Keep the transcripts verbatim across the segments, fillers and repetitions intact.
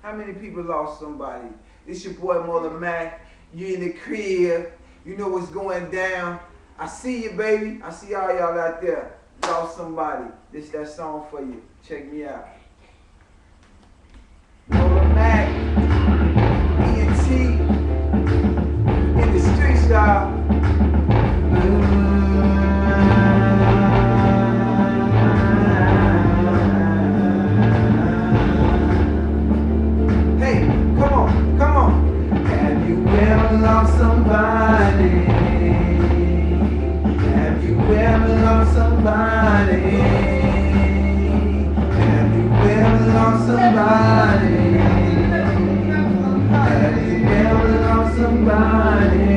How many people lost somebody? It's your boy Mother Mac. You in the crib. You know what's going down. I see you, baby. I see all y'all out there. Lost somebody. This that song for you. Check me out. Mother Mac. E N T. In the streets, y'all. Lost somebody? Have you ever lost somebody? Have you ever lost somebody? Have you ever lost somebody?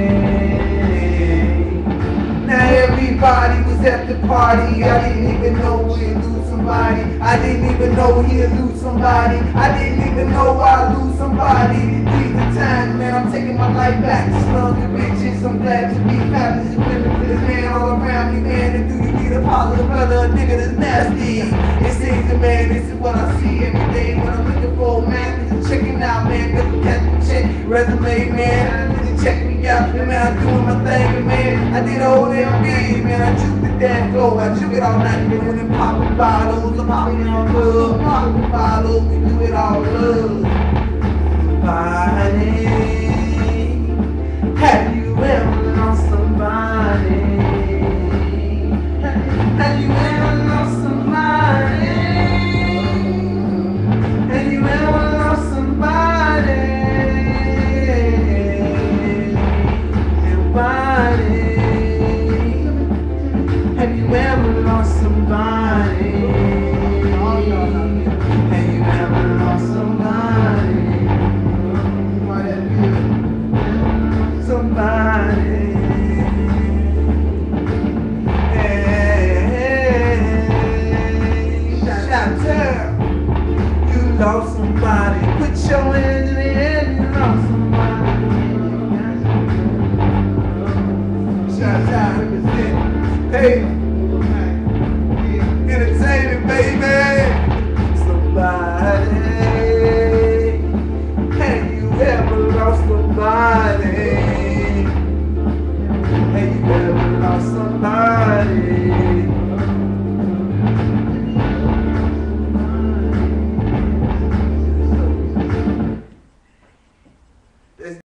Now everybody was at the party. I didn't even know he'd lose somebody. I didn't even know he'd lose somebody. I didn't even know I'd lose somebody. These the times, man, I'm taking my life back. Slums and bitches, I'm glad to be fabulous. Women for this man all around me, man. And do you need a positive brother, a nigga that's nasty? It seems to man, this is what I see every day when I'm looking for a man. Cause checking out, man, cause I'm catching check. Resume, man, and check me out. And man, I'm doing my thing, man. I did old M B, man. I juke the damn flow. I juke it all night, man. When I'm popping bottles, I'm popping on club. Popping bottles, we do it all love. Somebody, have you ever lost somebody? Have you ever lost somebody? Have you ever lost somebody? Somebody, have you ever lost somebody? Have you ever lost somebody? Somebody, hey, hey, shout out, you lost somebody. Put your hands in the air, you lost somebody. Shout out, represent. Hey.